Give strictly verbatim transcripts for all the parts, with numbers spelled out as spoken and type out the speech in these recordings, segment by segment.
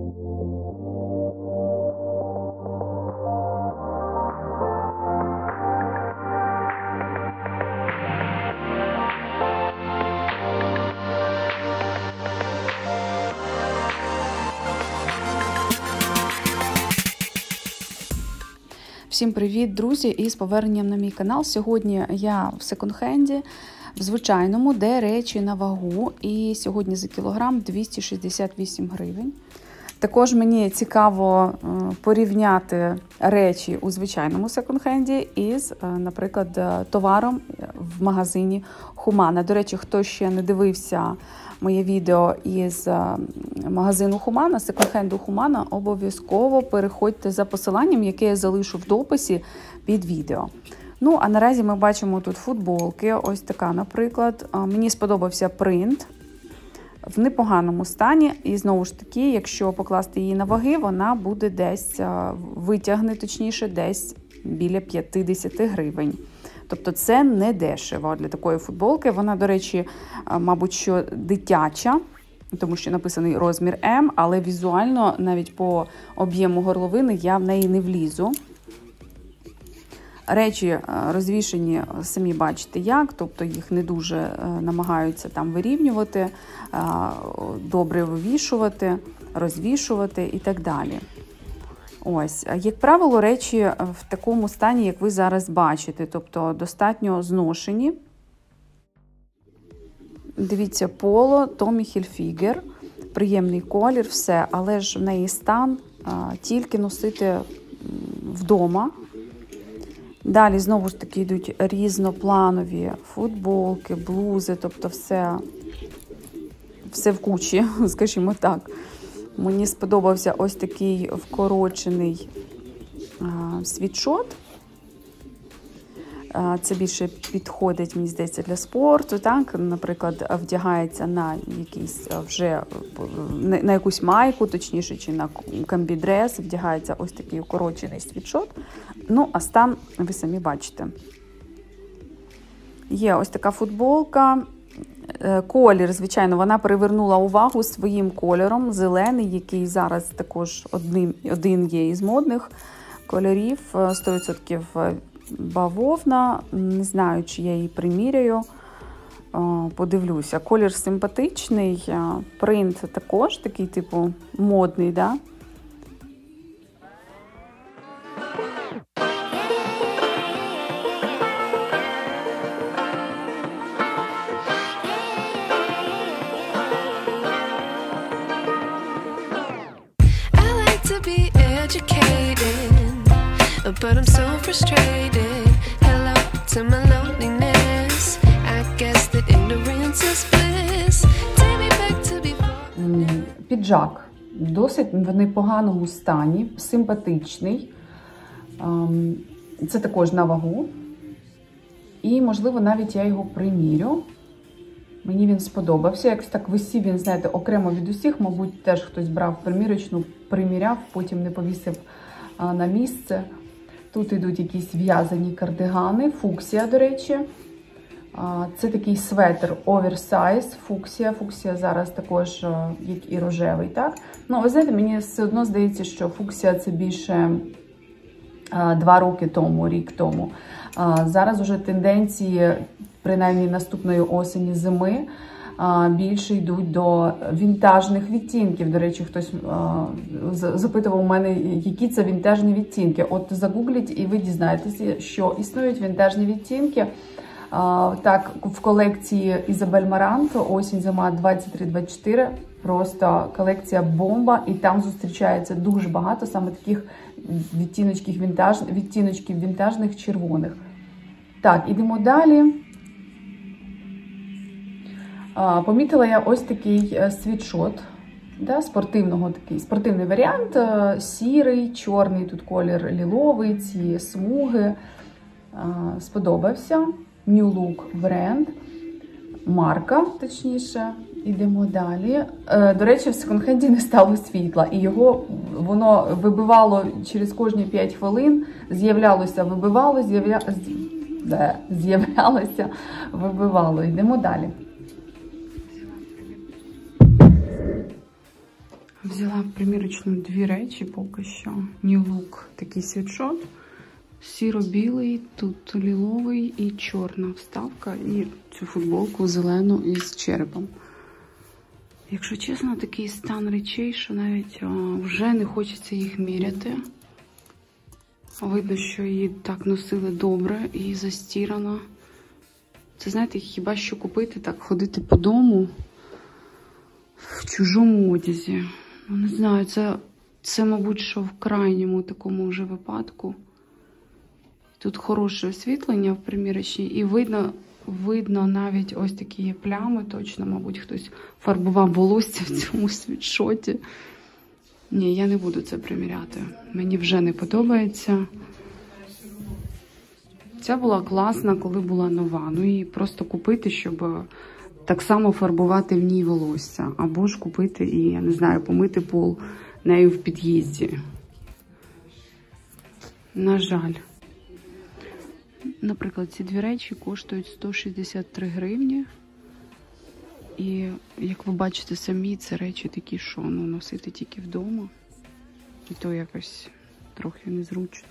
Всім привіт, друзі, і з поверненням на мій канал. Сьогодні я в секонд-хенді, в звичайному, де речі на вагу. І сьогодні за кілограм двісті шістдесят вісім гривень. Також мені цікаво порівняти речі у звичайному секонд-хенді із, наприклад, товаром в магазині Humana. До речі, хто ще не дивився моє відео із магазину Humana, секонд-хенду Humana, обов'язково переходьте за посиланням, яке я залишу в дописі під відео. Ну, а наразі ми бачимо тут футболки. Ось така, наприклад. Мені сподобався принт. В непоганому стані, і знову ж таки, якщо покласти її на ваги, вона буде десь, витягне точніше, десь біля п'ятдесят гривень. Тобто це не дешево для такої футболки. Вона, до речі, мабуть, що дитяча, тому що написаний розмір М, але візуально, навіть по об'єму горловини, я в неї не влізу. Речі розвішені, самі бачите як, тобто їх не дуже намагаються там вирівнювати, добре вивішувати, розвішувати і так далі. Ось, як правило, речі в такому стані, як ви зараз бачите, тобто достатньо зношені. Дивіться, поло Tommy Hilfiger, приємний колір, все, але ж в неї стан тільки носити вдома. Далі, знову ж таки, йдуть різнопланові футболки, блузи, тобто все, все в кучі, скажімо так. Мені сподобався ось такий вкорочений а, світшот. А, це більше підходить, мені здається, для спорту. Так? Наприклад, вдягається на якийсь вже, на, на якусь майку, точніше, чи на комбідрес, вдягається ось такий вкорочений світшот. Ну, а стан ви самі бачите. Є ось така футболка. Колір, звичайно, вона привернула увагу своїм кольором, зелений, який зараз також одним, один є із модних кольорів, сто відсотків бавовна. Не знаю, чи я її приміряю, подивлюся. Колір симпатичний, принт також такий, типу, модний, да? But I'm so frustrated. Hello to my loneliness. I guess that ignorance is bliss. Take me back to before. Піджак досить в непоганому стані, симпатичний. Це також на вагу. І, можливо, навіть я його примірю. Мені він сподобався. Якось так висів він, знаєте, окремо від усіх. Мабуть, теж хтось брав примірочну, приміряв, потім не повісив на місце. Тут йдуть якісь в'язані кардигани, фуксія, до речі. Це такий светр оверсайз, фуксія. Фуксія зараз також, як і рожевий, так? Ну, ви знаєте, мені все одно здається, що фуксія це більше два роки тому, рік тому. Зараз уже тенденції, принаймні наступної осені, зими, більше йдуть до вінтажних відтінків. До речі, хтось запитував у мене, які це вінтажні відтінки. От загугліть і ви дізнаєтеся, що існують вінтажні відтінки. Так, в колекції Ізабель Марант осінь-зима двадцять три двадцять чотири просто колекція бомба, і там зустрічається дуже багато саме таких відтіночків, вінтаж, відтіночків вінтажних червоних. Так, ідемо далі. Помітила я ось такий світшот, да, спортивного, такий спортивний варіант, сірий, чорний, тут колір ліловий, ці смуги. Сподобався. New Look бренд, марка, точніше. Ідемо далі. До речі, в секонд-хенді не стало світла, і його, воно вибивало через кожні п'ять хвилин, з'являлося, вибивало, з'являлося, вибивало. Йдемо далі. Взяла в примірочну дві речі поки що. New Look, такий світшот. Сіро-білий, тут ліловий і чорна вставка. І цю футболку зелену із черепом. Якщо чесно, такий стан речей, що навіть о, вже не хочеться їх міряти. Видно, що її так носили добре і застірано. Це, знаєте, хіба що купити, так ходити по дому в чужому одязі. Ну, не знаю, це, це, мабуть, що в крайньому такому вже випадку. Тут хороше освітлення в примірочній і видно, видно навіть ось такі є плями. Точно, мабуть, хтось фарбував волосся в цьому світшоті. Ні, я не буду це приміряти. Мені вже не подобається. Ця була класна, коли була нова. Ну і просто купити, щоб так само фарбувати в ній волосся. Або ж купити і, я не знаю, помити пол нею в під'їзді. На жаль. Наприклад, ці дві речі коштують сто шістдесят три гривні. І, як ви бачите самі, це речі такі, що ну, носити тільки вдома. І то якось трохи незручно.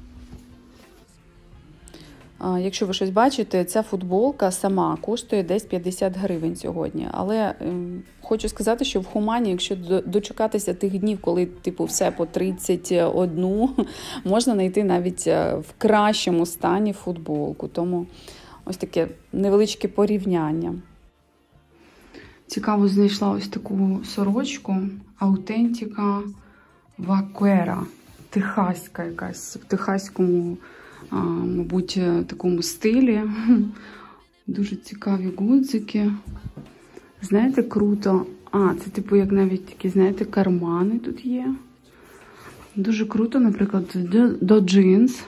А, якщо ви щось бачите, ця футболка сама коштує десь п'ятдесят гривень сьогодні. Але е, хочу сказати, що в Хумані, якщо дочекатися тих днів, коли типу все по тридцять один, можна знайти навіть в кращому стані футболку. Тому ось таке невеличке порівняння. Цікаво, знайшла ось таку сорочку Аутентика Вакуера. Техаська якась, в техаському, а, мабуть, такому стилі. Дуже цікаві гудзики. Знаєте, круто. А, це типу як навіть такі, знаєте, кармани тут є. Дуже круто, наприклад, до, до джинс.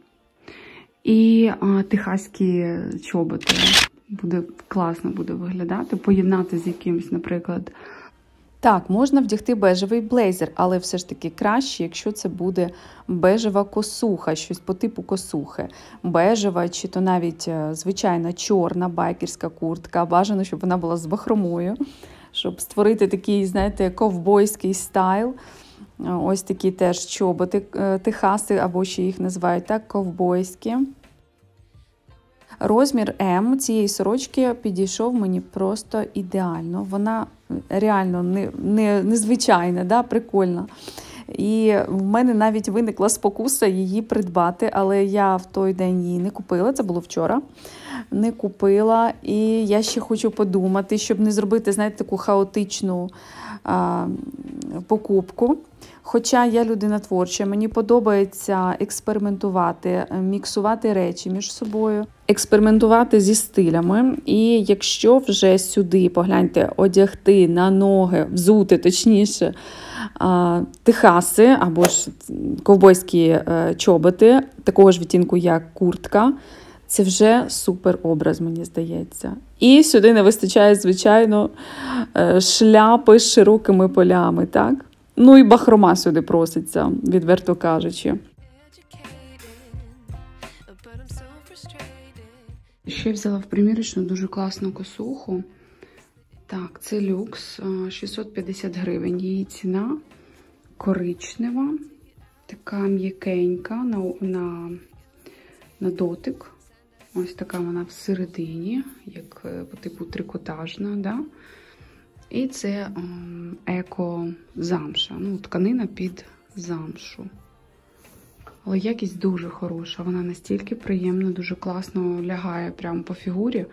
І а, техаські чоботи. Буде класно буде виглядати, поєднати з якимось, наприклад. Так, можна вдягти бежевий блейзер, але все ж таки краще, якщо це буде бежева косуха, щось по типу косухи. Бежева, чи то навіть звичайна чорна байкерська куртка. Бажано, щоб вона була з бахромою, щоб створити такий, знаєте, ковбойський стайл. Ось такі теж чоботи техаси, або ще їх називають так, ковбойські. Розмір М цієї сорочки підійшов мені просто ідеально. Вона реально не, не, незвичайна, да, прикольна. І в мене навіть виникла спокуса її придбати, але я в той день її не купила, це було вчора. Не купила, і я ще хочу подумати, щоб не зробити, знаєте, таку хаотичну а, покупку. Хоча я людина творча, мені подобається експериментувати, міксувати речі між собою, експериментувати зі стилями. І якщо вже сюди, погляньте, одягти на ноги, взути, точніше, техаси або ж ковбойські чоботи, такого ж відтінку, як куртка, це вже супер образ, мені здається. І сюди не вистачає, звичайно, шляпи з широкими полями, так? Ну і бахрома сюди проситься, відверто кажучи. Ще взяла в примірочну дуже класну косуху. Так, це люкс, шістсот п'ятдесят гривень. Її ціна коричнева, така м'якенька на, на, на дотик. Ось така вона всередині, як по типу трикотажна, да? І це еко-замша, ну, тканина під замшу. Але якість дуже хороша, вона настільки приємна, дуже класно лягає прямо по фігурі.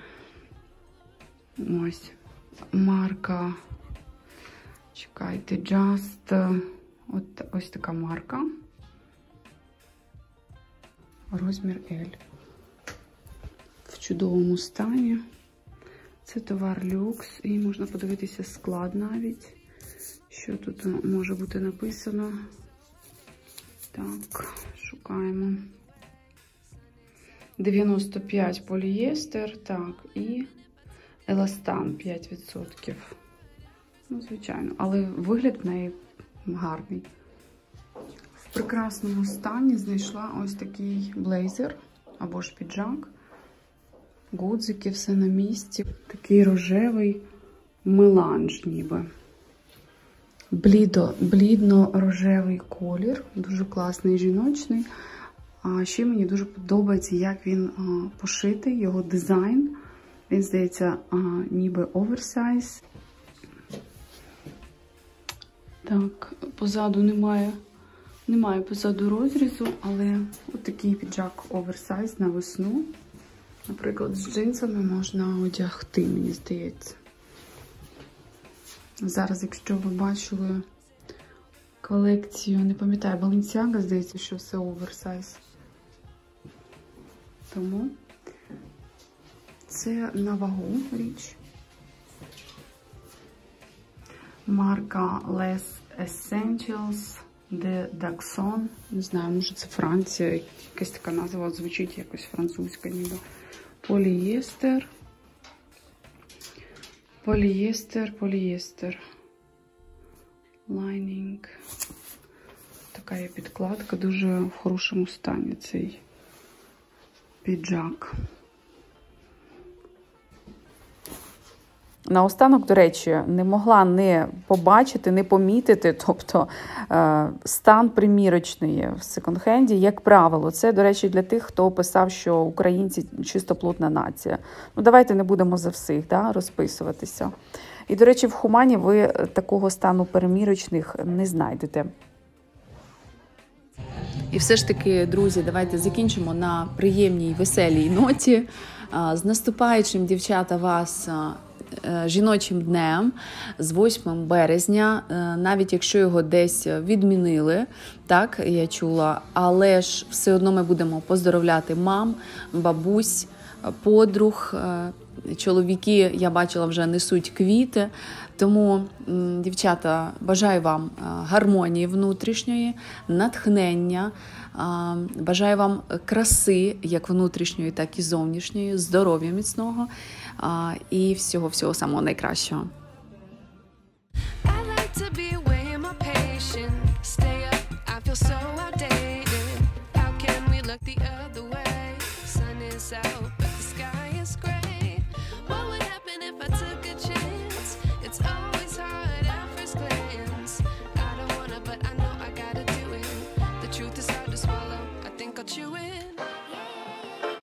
Ось, марка, чекайте, Just, от, ось така марка. Розмір L. В чудовому стані. Це товар люкс, і можна подивитися склад навіть, що тут може бути написано. Так, шукаємо. дев'яносто п'ять полієстер, так, і еластан п'ять відсотків. Ну, звичайно, але вигляд в неї гарний. В прекрасному стані знайшла ось такий блейзер, або ж піджак. Гудзики, все на місці. Такий рожевий меланж ніби. Блідо, блідно-рожевий колір, дуже класний жіночний. А ще мені дуже подобається, як він а, пошитий, його дизайн. Він, здається, а, ніби оверсайз. Так, позаду немає, немає позаду розрізу, але отакий піджак оверсайз на весну. Наприклад, з джинсами можна одягти, мені здається. Зараз, якщо ви бачили колекцію, не пам'ятаю, Balenciaga, здається, що все оверсайз. Тому це на вагу річ. Марка Les Essentials de Daxon. Не знаю, може це Франція, якась така назва, звучить якось французька ніби. Полієстер. Полієстер, полієстер. Лайнінг. Така є підкладка, дуже в хорошому стані цей піджак. Наостанок, до речі, не могла не побачити, не помітити, тобто стан примірочної в секонд-хенді, як правило. Це, до речі, для тих, хто писав, що українці чистоплотна нація. Ну, давайте не будемо за всіх, да, розписуватися. І, до речі, в Хумані ви такого стану перемірочних не знайдете. І все ж таки, друзі, давайте закінчимо на приємній, веселій ноті. З наступаючим, дівчата, вас жіночим днем з восьмим березня, навіть якщо його десь відмінили, так, я чула, але ж все одно ми будемо поздоровляти мам, бабусь, подруг, чоловіки, я бачила, вже несуть квіти. Тому, дівчата, бажаю вам гармонії внутрішньої, натхнення, бажаю вам краси, як внутрішньої, так і зовнішньої, здоров'я міцного і всього-всього самого найкращого. Out